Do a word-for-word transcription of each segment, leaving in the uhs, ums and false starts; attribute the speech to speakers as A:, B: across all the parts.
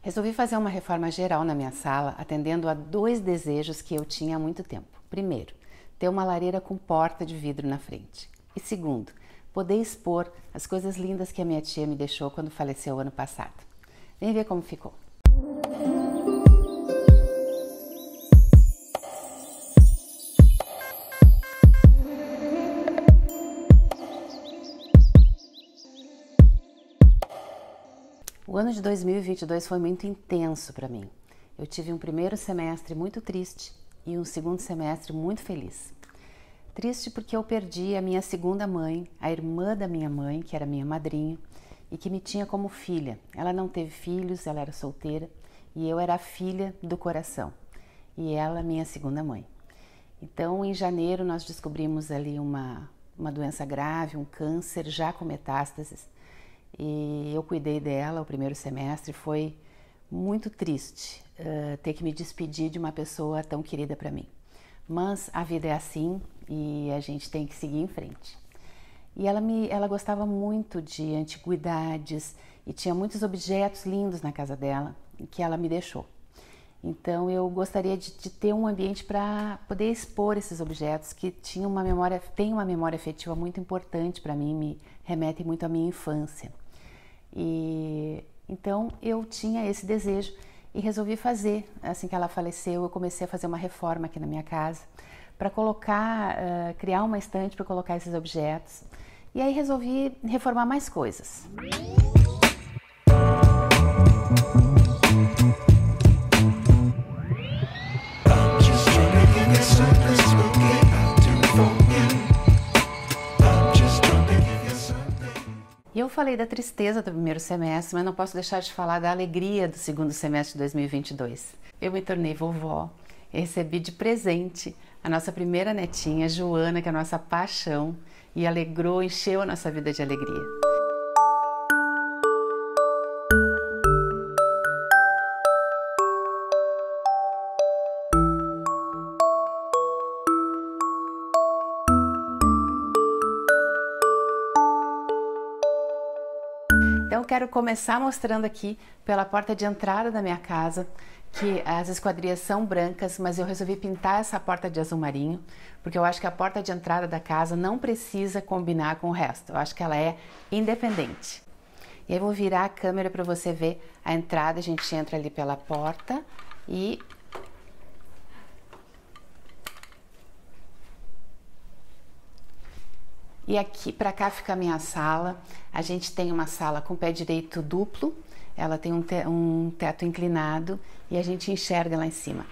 A: Resolvi fazer uma reforma geral na minha sala, atendendo a dois desejos que eu tinha há muito tempo. Primeiro, ter uma lareira com porta de vidro na frente. E segundo, poder expor as coisas lindas que a minha tia me deixou quando faleceu ano passado. Vem ver como ficou. O ano de dois mil e vinte e dois foi muito intenso para mim. Eu tive um primeiro semestre muito triste e um segundo semestre muito feliz. Triste porque eu perdi a minha segunda mãe, a irmã da minha mãe, que era minha madrinha, e que me tinha como filha. Ela não teve filhos, ela era solteira, e eu era a filha do coração, e ela minha segunda mãe. Então, em janeiro, nós descobrimos ali uma, uma doença grave, um câncer já com metástases, e eu cuidei dela o primeiro semestre. Foi muito triste uh, ter que me despedir de uma pessoa tão querida para mim. Mas a vida é assim e a gente tem que seguir em frente. E ela, me, ela gostava muito de antiguidades e tinha muitos objetos lindos na casa dela que ela me deixou. Então eu gostaria de, de ter um ambiente para poder expor esses objetos que tinham uma memória, tem uma memória afetiva muito importante para mim, me remetem muito à minha infância. E então eu tinha esse desejo e resolvi fazer. Assim que ela faleceu, eu comecei a fazer uma reforma aqui na minha casa para colocar, uh, criar uma estante para colocar esses objetos. E aí resolvi reformar mais coisas. E eu falei da tristeza do primeiro semestre, mas não posso deixar de falar da alegria do segundo semestre de dois mil e vinte e dois. Eu me tornei vovó e recebi de presente a nossa primeira netinha, Joana, que é a nossa paixão, e alegrou, encheu a nossa vida de alegria. Então eu quero começar mostrando aqui pela porta de entrada da minha casa, que as esquadrias são brancas, mas eu resolvi pintar essa porta de azul marinho, porque eu acho que a porta de entrada da casa não precisa combinar com o resto, eu acho que ela é independente. E aí eu vou virar a câmera para você ver a entrada. A gente entra ali pela porta e E aqui para cá fica a minha sala. A gente tem uma sala com pé direito duplo, ela tem um, te um teto inclinado e a gente enxerga lá em cima.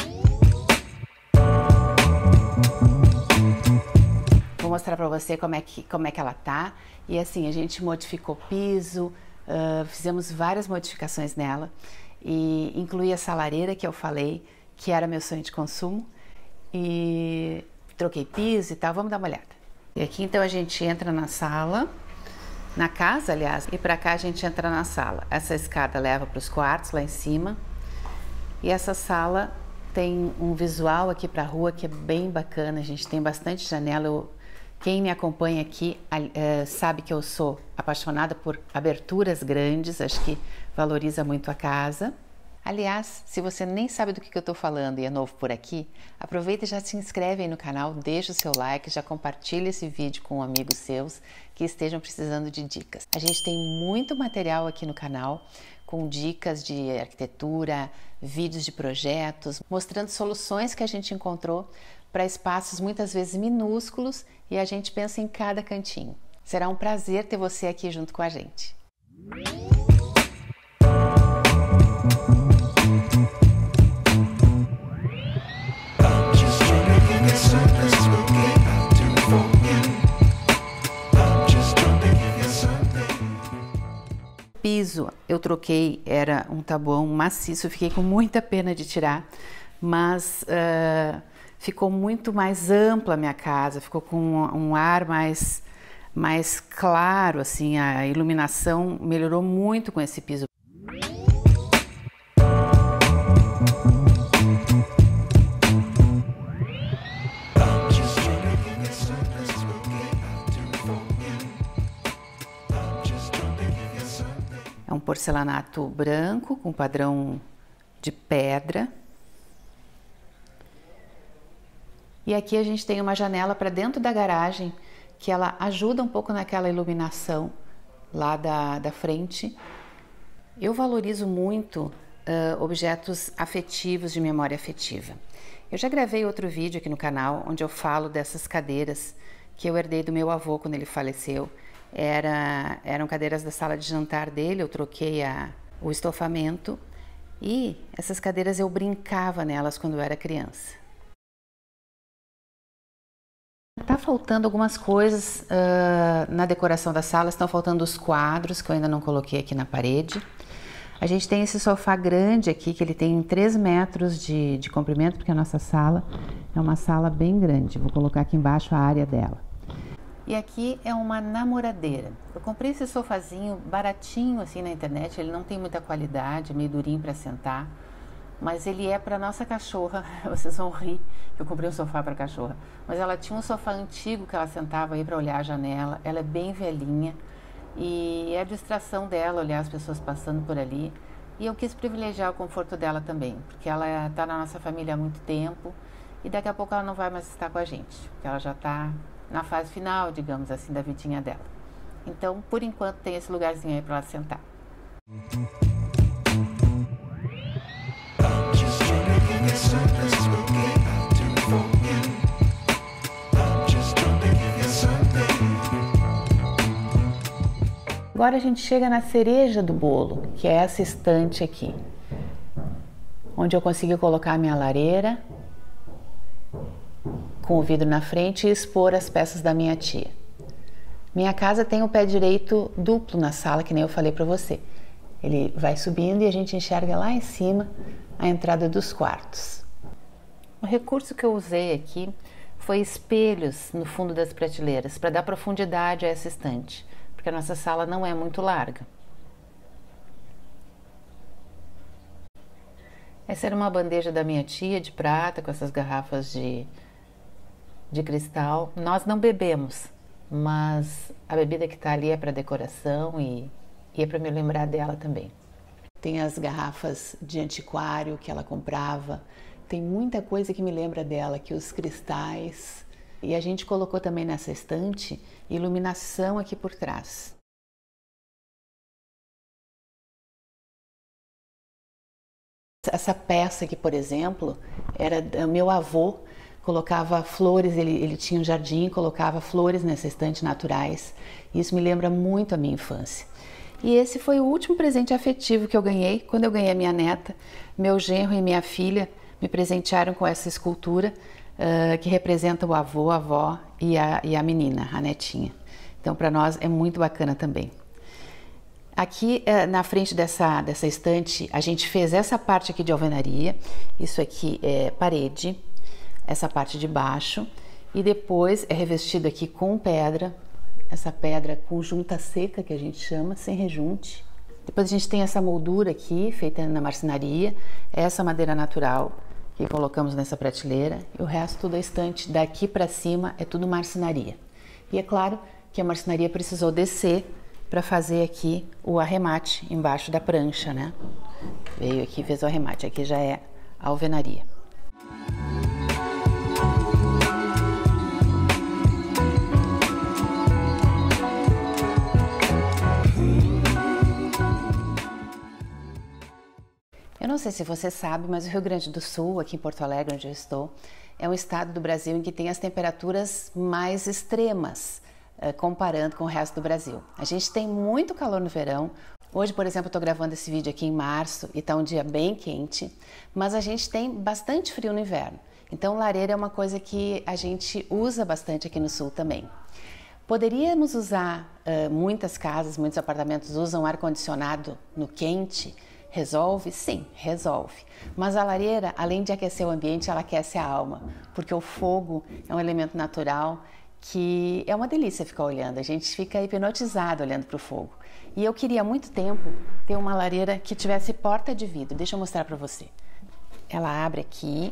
A: Vou mostrar para você como é, que, como é que ela tá. E assim, a gente modificou o piso, uh, fizemos várias modificações nela, e incluí essa lareira que eu falei, que era meu sonho de consumo, e troquei piso e tal. Vamos dar uma olhada. E aqui então a gente entra na sala, na casa aliás, e para cá a gente entra na sala. Essa escada leva para os quartos lá em cima, e essa sala tem um visual aqui para a rua que é bem bacana. A gente tem bastante janela. Eu, quem me acompanha aqui é, sabe que eu sou apaixonada por aberturas grandes, acho que valoriza muito a casa. Aliás, se você nem sabe do que eu estou falando e é novo por aqui, aproveita e já se inscreve aí no canal, deixa o seu like, já compartilha esse vídeo com amigos seus que estejam precisando de dicas. A gente tem muito material aqui no canal, com dicas de arquitetura, vídeos de projetos, mostrando soluções que a gente encontrou para espaços muitas vezes minúsculos, e a gente pensa em cada cantinho. Será um prazer ter você aqui junto com a gente. Piso eu troquei, era um tabuão maciço, eu fiquei com muita pena de tirar, mas uh, ficou muito mais ampla a minha casa, ficou com um, um ar mais, mais claro, assim, a iluminação melhorou muito com esse piso. porcelanato branco com padrão de pedra. E aqui a gente tem uma janela para dentro da garagem, que ela ajuda um pouco naquela iluminação lá da, da frente. Eu valorizo muito uh, objetos afetivos, de memória afetiva. Eu já gravei outro vídeo aqui no canal, onde eu falo dessas cadeiras que eu herdei do meu avô quando ele faleceu. Era, eram cadeiras da sala de jantar dele, eu troquei a, o estofamento e essas cadeiras eu brincava nelas quando eu era criança. Tá faltando algumas coisas uh, na decoração da sala, estão faltando os quadros que eu ainda não coloquei aqui na parede. A gente tem esse sofá grande aqui, que ele tem três metros de, de comprimento, porque a nossa sala é uma sala bem grande. Vou colocar aqui embaixo a área dela. E aqui é uma namoradeira. Eu comprei esse sofazinho baratinho assim na internet, ele não tem muita qualidade, é meio durinho para sentar, mas ele é para nossa cachorra. Vocês vão rir que eu comprei um sofá para cachorra, mas ela tinha um sofá antigo que ela sentava aí para olhar a janela. Ela é bem velhinha e é a distração dela olhar as pessoas passando por ali, e eu quis privilegiar o conforto dela também, porque ela está na nossa família há muito tempo e daqui a pouco ela não vai mais estar com a gente, porque ela já está na fase final, digamos assim, da vidinha dela. Então, por enquanto, tem esse lugarzinho aí para ela sentar. Agora a gente chega na cereja do bolo, que é essa estante aqui, onde eu consegui colocar a minha lareira com o vidro na frente e expor as peças da minha tia. Minha casa tem o pé direito duplo na sala, que nem eu falei para você. Ele vai subindo e a gente enxerga lá em cima a entrada dos quartos. O recurso que eu usei aqui foi espelhos no fundo das prateleiras, para dar profundidade a essa estante, porque a nossa sala não é muito larga. Essa era uma bandeja da minha tia de prata, com essas garrafas de, de cristal. Nós não bebemos, mas a bebida que está ali é para decoração e, e é para me lembrar dela também. Tem as garrafas de antiquário que ela comprava, tem muita coisa que me lembra dela, que os cristais. E a gente colocou também nessa estante iluminação aqui por trás. Essa peça aqui, por exemplo, era do meu avô, colocava flores, ele, ele tinha um jardim, colocava flores nessa estante naturais. Isso me lembra muito a minha infância. E esse foi o último presente afetivo que eu ganhei, quando eu ganhei a minha neta. Meu genro e minha filha me presentearam com essa escultura, Uh, que representa o avô, a avó e a, e a menina, a netinha. Então, para nós é muito bacana também. Aqui uh, na frente dessa, dessa estante, a gente fez essa parte aqui de alvenaria. Isso aqui é parede, essa parte de baixo, e depois é revestido aqui com pedra, essa pedra com junta seca, que a gente chama, sem rejunte. Depois a gente tem essa moldura aqui, feita na marcenaria, essa madeira natural, que colocamos nessa prateleira, e o resto da estante daqui para cima é tudo marcenaria. E é claro que a marcenaria precisou descer para fazer aqui o arremate embaixo da prancha, né? Veio aqui e fez o arremate, aqui já é a alvenaria. Eu não sei se você sabe, mas o Rio Grande do Sul, aqui em Porto Alegre, onde eu estou, é um estado do Brasil em que tem as temperaturas mais extremas, eh, comparando com o resto do Brasil. A gente tem muito calor no verão. Hoje, por exemplo, eu estou gravando esse vídeo aqui em março e está um dia bem quente, mas a gente tem bastante frio no inverno. Então, lareira é uma coisa que a gente usa bastante aqui no Sul também. Poderíamos usar, uh, muitas casas, muitos apartamentos usam ar-condicionado no quente. Resolve? Sim, resolve. Mas a lareira, além de aquecer o ambiente, ela aquece a alma, porque o fogo é um elemento natural que é uma delícia ficar olhando. A gente fica hipnotizado olhando para o fogo. E eu queria há muito tempo ter uma lareira que tivesse porta de vidro. Deixa eu mostrar para você. Ela abre aqui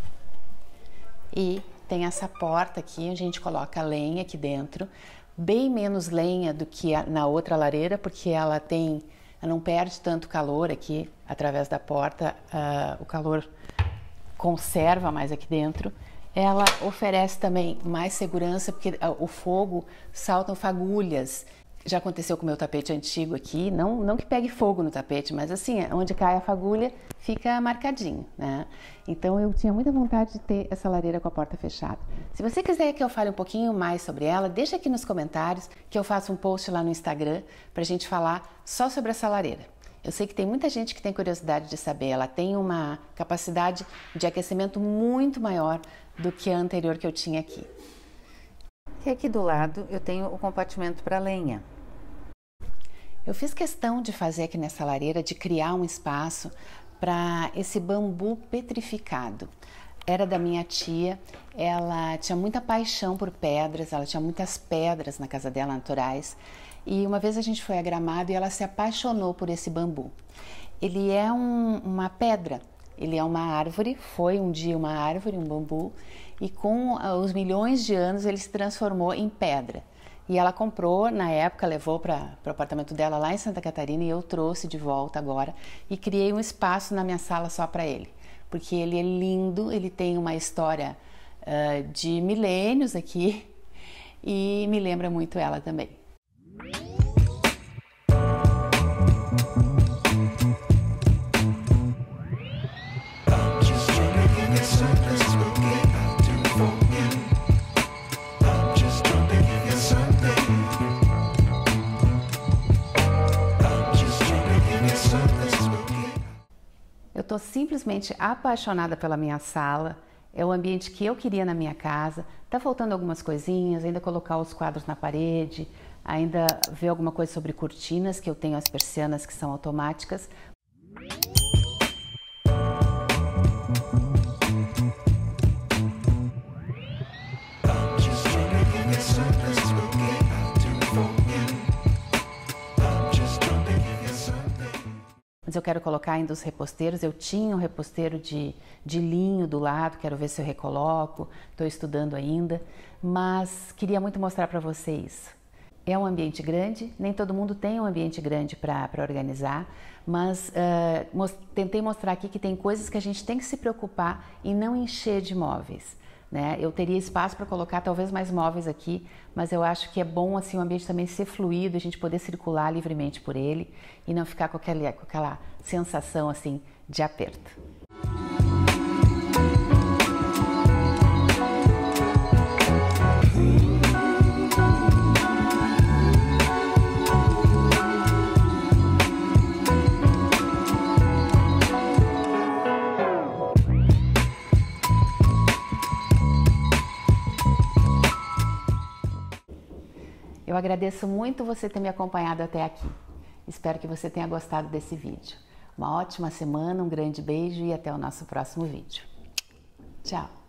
A: e tem essa porta aqui, onde a gente coloca lenha aqui dentro. Bem menos lenha do que na outra lareira, porque ela tem ela não perde tanto calor aqui através da porta, uh, o calor conserva mais aqui dentro. Ela oferece também mais segurança, porque o fogo saltam fagulhas. Já aconteceu com o meu tapete antigo aqui, não, não que pegue fogo no tapete, mas assim, onde cai a fagulha fica marcadinho, né? Então eu tinha muita vontade de ter essa lareira com a porta fechada. Se você quiser que eu fale um pouquinho mais sobre ela, deixa aqui nos comentários que eu faço um post lá no Instagram pra gente falar só sobre essa lareira. Eu sei que tem muita gente que tem curiosidade de saber, ela tem uma capacidade de aquecimento muito maior do que a anterior que eu tinha aqui. E aqui do lado eu tenho o compartimento para lenha. Eu fiz questão de fazer aqui nessa lareira, de criar um espaço para esse bambu petrificado. Era da minha tia, ela tinha muita paixão por pedras, ela tinha muitas pedras na casa dela naturais. E uma vez a gente foi a Gramado e ela se apaixonou por esse bambu. Ele é um, uma pedra, ele é uma árvore, foi um dia uma árvore, um bambu, e com os milhões de anos ele se transformou em pedra. E ela comprou, na época, levou para o apartamento dela lá em Santa Catarina e eu trouxe de volta agora e criei um espaço na minha sala só para ele. Porque ele é lindo, ele tem uma história uh, de milênios aqui e me lembra muito ela também. Eu estou simplesmente apaixonada pela minha sala, é o ambiente que eu queria na minha casa. Tá faltando algumas coisinhas, ainda colocar os quadros na parede, ainda ver alguma coisa sobre cortinas, que eu tenho as persianas que são automáticas. Mas eu quero colocar ainda os reposteiros. Eu tinha um reposteiro de, de linho do lado, quero ver se eu recoloco, estou estudando ainda, mas queria muito mostrar para vocês. É um ambiente grande, nem todo mundo tem um ambiente grande para organizar, mas uh, most, tentei mostrar aqui que tem coisas que a gente tem que se preocupar em não encher de móveis. Né? Eu teria espaço para colocar talvez mais móveis aqui, mas eu acho que é bom assim, o ambiente também ser fluido, a gente poder circular livremente por ele e não ficar com aquela, com aquela sensação assim, de aperto. Eu agradeço muito você ter me acompanhado até aqui. Espero que você tenha gostado desse vídeo. Uma ótima semana, um grande beijo e até o nosso próximo vídeo. Tchau!